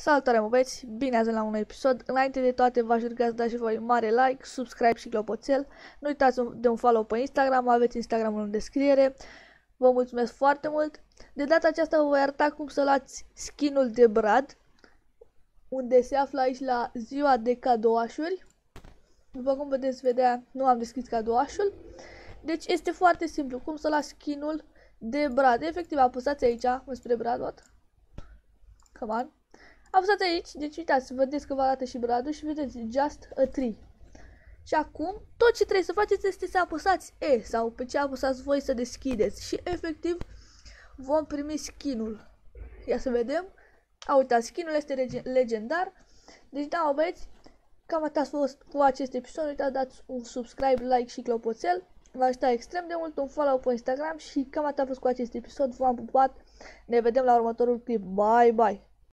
Salutare, mă băieți! Bine ați venit la un episod. Înainte de toate, v-aș ruga să dați și voi mare like, subscribe și clopoțel. Nu uitați de un follow pe Instagram, aveți Instagramul în descriere. Vă mulțumesc foarte mult. De data aceasta vă voi arăta cum să luați skinul de Brad, unde se află aici la ziua de cadouașuri. După cum vedeți, nu am deschis cadouașul. Deci este foarte simplu, cum să luați skinul de Brad. Efectiv, apăsați aici, înspre Brad, what? Come on. Apăsați aici, deci uitați, vedeți că vă arată și Bradul și vedeți Just a Tree. Și acum, tot ce trebuie să faceți este să apăsați E sau pe ce apăsați voi să deschideți. Și efectiv vom primi skinul. Ia să vedem. Uitați, skinul este legendar. Deci da, mă băieți, cam atât a fost cu acest episod. Nu uitați, dați un subscribe, like și clopoțel. V-aș ajuta extrem de mult, un follow pe Instagram și cam atât a fost cu acest episod. V-am pupat, ne vedem la următorul clip. Bye, bye!